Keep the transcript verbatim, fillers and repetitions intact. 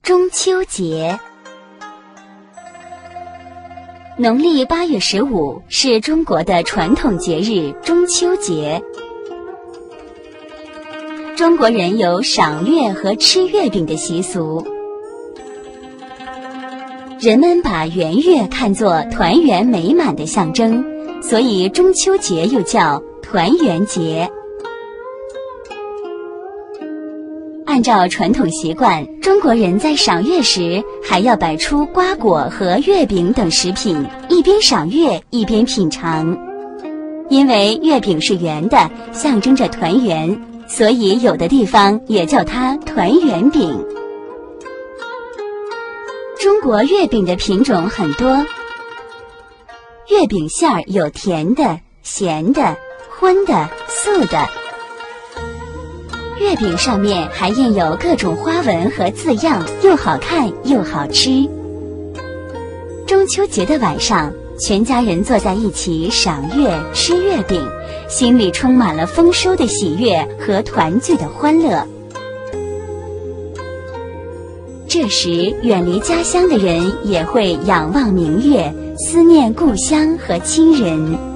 中秋节。农历八月十五是中国的传统节日中秋节。中国人有赏月和吃月饼的习俗，人们把圆月看作团圆美满的象征，所以中秋节又叫团圆节。按照传统习惯，中国人在赏月时还要摆出瓜果和月饼等食品，一边赏月一边品尝。因为月饼是圆的，象征着团圆，所以有的地方也叫它团圆饼。中国月饼的品种很多，月饼馅儿有甜的、咸的、荤的、素的。月饼上面还印有各种花纹和字样，又好看又好吃。中秋节的晚上，全家人坐在一起赏月、吃月饼，心里充满了丰收的喜悦和团聚的欢乐。这时，远离家乡的人也会仰望明月，思念故乡和亲人。